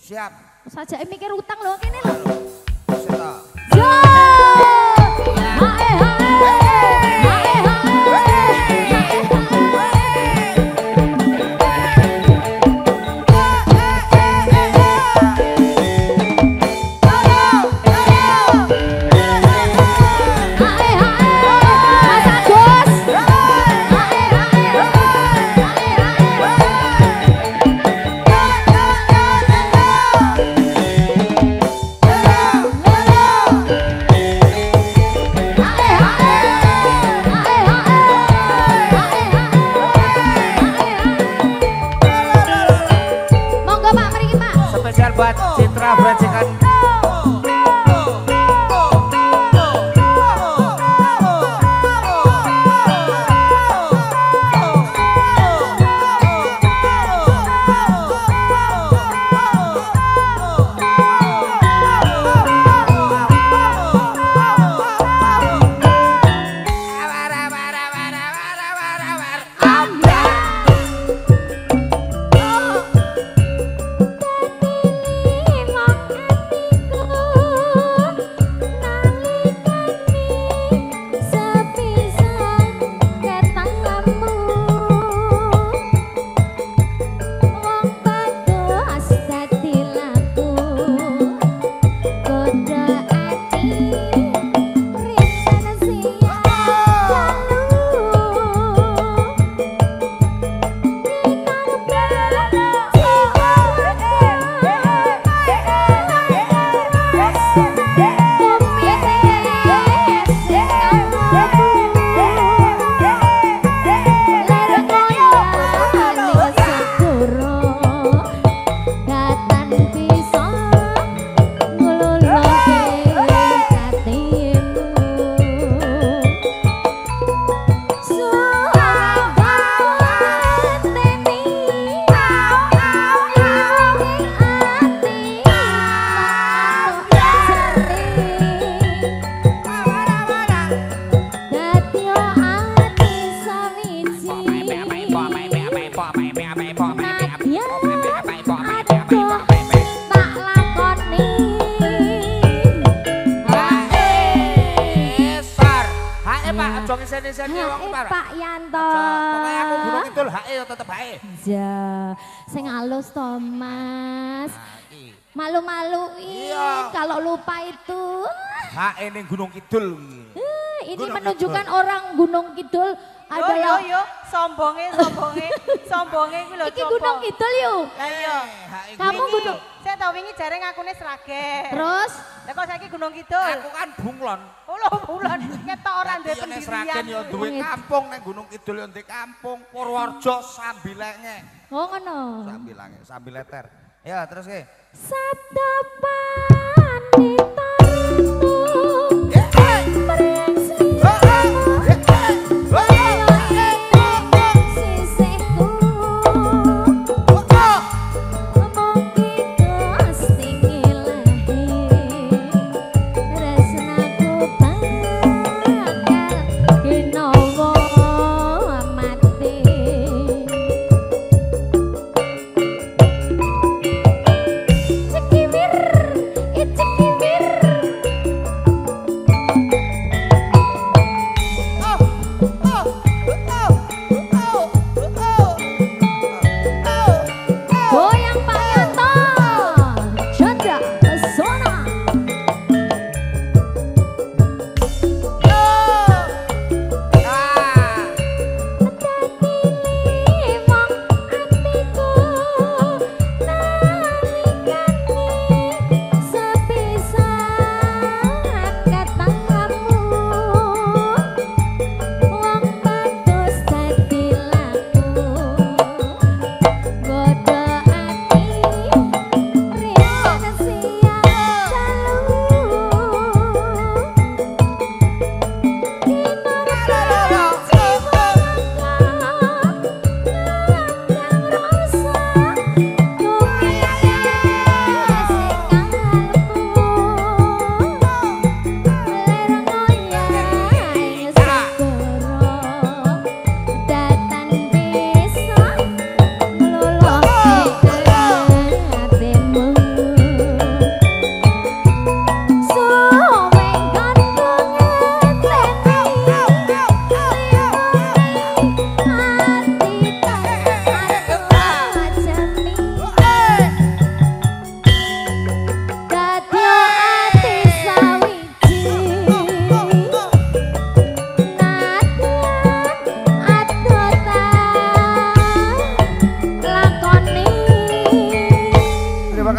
Siap. Saja mikir utang lho kene lho. Wis ta. Yo! Hae hae. Hae buat Citra Brajikan. Pak Yanto. Pokoknya aku Gunung Kidul hae ya tetep hae. Ja, sing halus to, Mas. Malu-maluin kalau lupa itu. Hae ning Gunung Kidul. Ini menunjukkan orang Gunung Kidul adalah yo sombonge kuwi lho. Iki Gunung Kidul yo. Lah iya. Kamu Gunung. Saya tau wingi jare ngakune Sragen. Terus? Lah kok saiki Gunung Kidul? Aku kan bunglon. Oh lho bunglon. Ketok ora ndek pendirian. pendirian. Sragen yo duwe kampung ning Gunung Kidul yo ndek kampung Purworejo Sambilenge. Oh ngono. Sambilange, Sambileter. Ya terus ke. Sadapan ditaruh. Cekimir,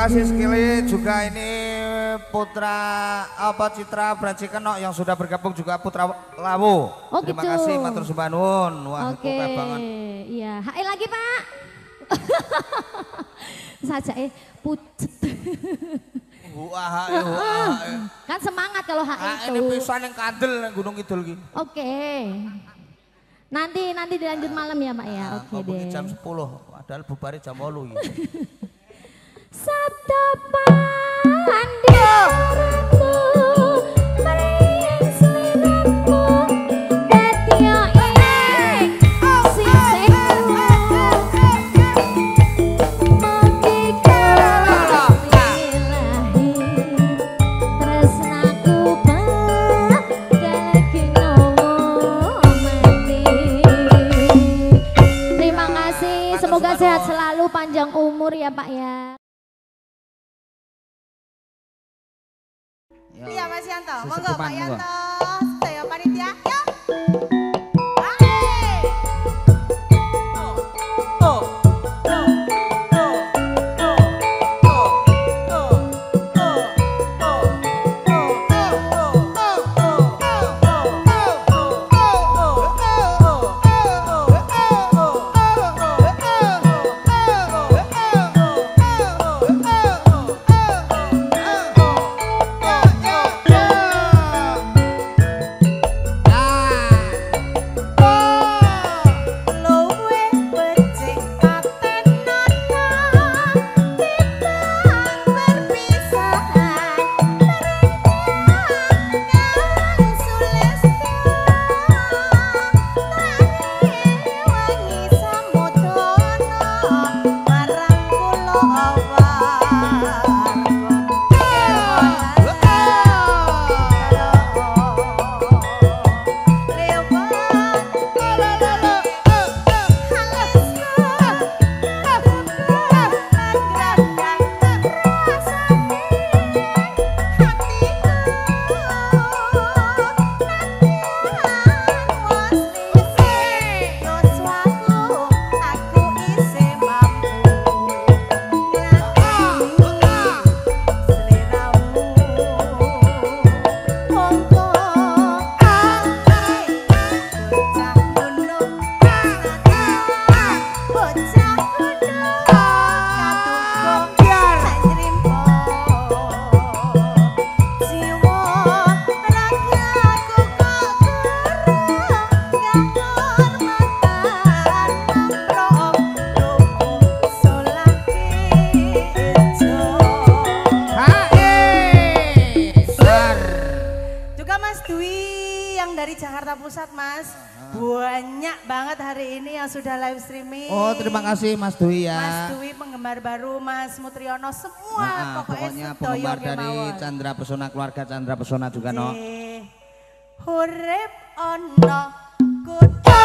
kasih sekali juga ini Putra Citra Brajikenok yang sudah bergabung juga Putra Lawu. Oh, terima gitu. kasih matur sembah nuwun. Wah, Oke. banget. Iya, HI lagi, Pak. Saja pucet. Wah, Kan semangat kalau HI itu. ini pisan yang kandel nang Gunung Kidul iki. Oke. Nanti dilanjut malam ya, Pak ya. Oke deh. Jam 10, padahal bubare jam 8 iki. Sabda pandiraku meriang seliraku datya ing sisihku mati ilahi tresnaku bagai nowo mati. Terima kasih, semoga sehat selalu, panjang umur ya Pak ya. Iya Mas Yanto, monggo Sesepupan, Pak monggo. Yanto, saya panitia, yuk. Banyak banget hari ini yang sudah live streaming. Oh, terima kasih Mas Dwi ya. Mas Dwi penggemar baru, Mas Mutriono, semua pokoknya penggemar dari Chandra Pesona, keluarga Chandra Pesona juga no. Hurip ono kuda.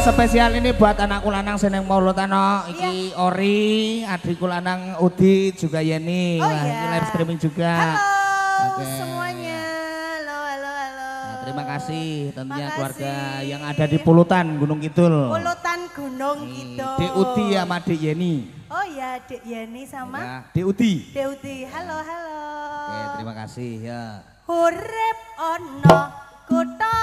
spesial ini buat anakku lanang seneng maulud ano, iki Ori, adikku lanang Udi juga Yeni. Oh, Wah, iya. ini live streaming juga. Halo Oke. semuanya. Halo. Nah, terima kasih tentunya Makasih. keluarga yang ada di Pulutan Gunung Kidul. Pulutan Gunung Kidul. Dek Udi sama Dek Yeni. Oh ya, Dek Yeni sama Ya, Dek Udi. Dek Uti. Halo. Oke, terima kasih ya. Urip ono kutha.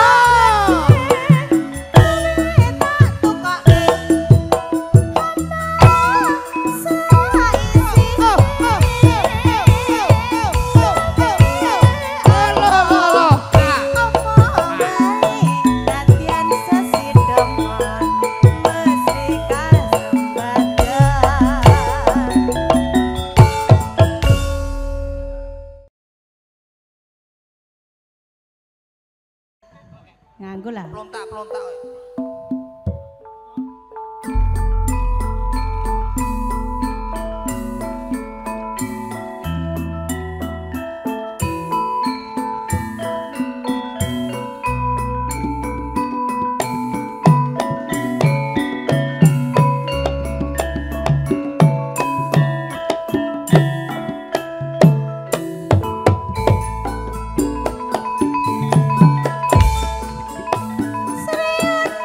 Nganggo lah. Pelontak. Serius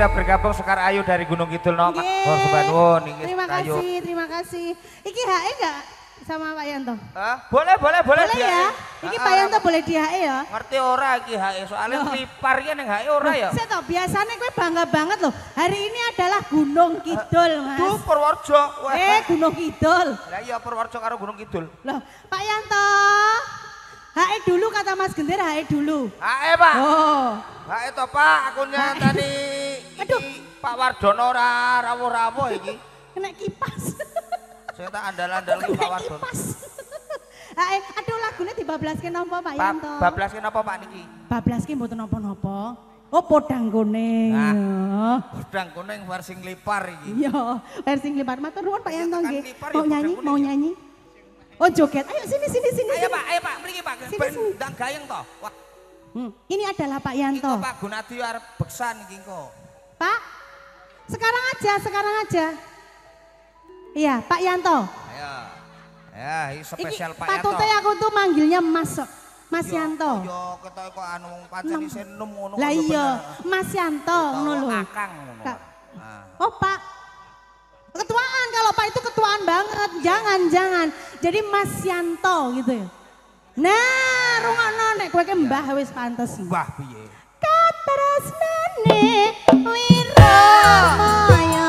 sudah bergabung Sekar Ayu dari Gunung Kidul no. Nggih. Oh, Subhanun iki Terima Ayu. kasih, terima kasih. Iki HE enggak sama Pak Yanto? Boleh Boleh dia. ya? Iki Pak Yanto boleh di HE ya? Ngerti ora iki HE soalnya lipar ki ning HE ora ya. Saya tau biasanya gue bangga banget loh. Hari ini adalah Gunung Kidul, Mas. Tuh Purworejo. Wah. Gunung Kidul. Lah iya Purworejo karo Gunung Kidul. Loh, Pak Yanto. HE dulu kata Mas Gender, HE dulu. HE Pak. Oh. HE to Pak, akunnya tadi Aduh. Pak Wardono ora rawuh-rawuh iki. Kena kipas. Saya tak andal-andal iki Pak Kena Wardono. kipas. HE, aduh lagunya dibablaskan apa Pak Yanto? Bablaskin apa Pak niki? Bablaskan mboten napa-napa. Oh, podang kuning. Nah. Udang kuning versi nglipar iki. Iya, versi ngelipar. Matur nuwun Pak Yanto tekan nggih. nglipar Mau ya, nyanyi, podang mau kuning. nyanyi. Oh, joget. Ayo sini. Ayo Pak, mriki Pak. Sini, Ben sini. ndang gayeng to. Wah, Ini adalah Pak iki Yanto. kok Pak Gunadi arep beksan iki kok. Pak, sekarang aja. Iya, Pak Yanto. Ayo. Ya, ini spesial Pak Yanto. Patutnya aku tuh manggilnya Mas Yanto. Yo ketok kok anu pancen isih enum ngono. Lah kok iya, bener. Mas Yanto ngono lho. Akang ngono. Kak. Nah. Oh, Pak. Ketuaan, kalau Pak itu ketuaan banget. Jangan. Jadi Mas Yanto gitu ya. Nah, rungokno nek kowe ke mbah wis pantes. Wah piye? Katresnane Wiramaya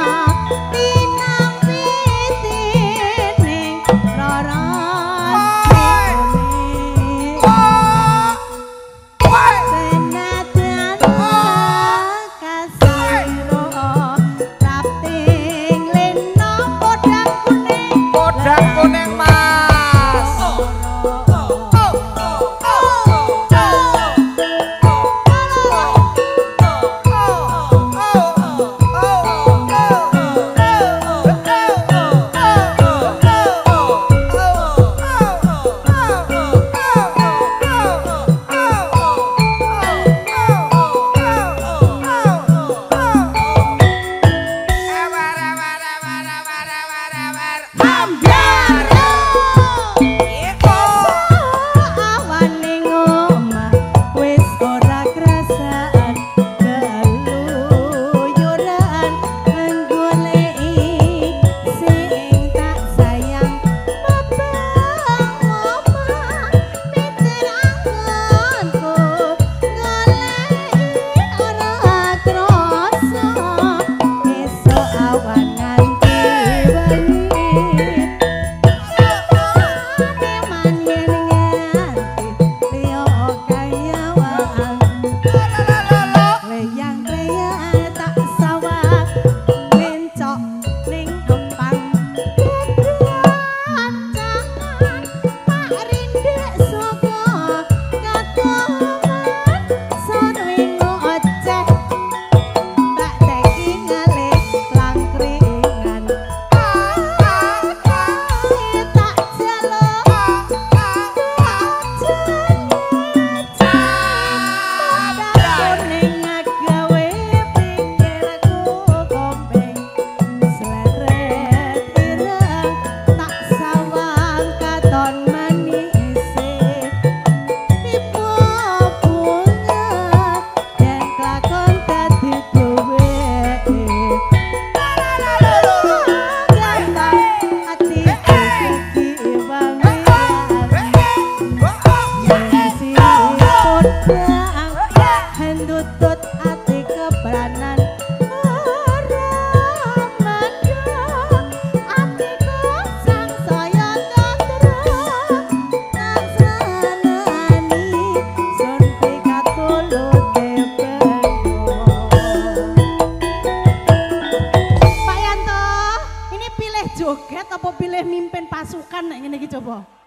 tinampiting rarasane senadyan kasiro rapting lena Podang kuning Mas. joget apa pilih mimpin pasukan nek ngene iki coba?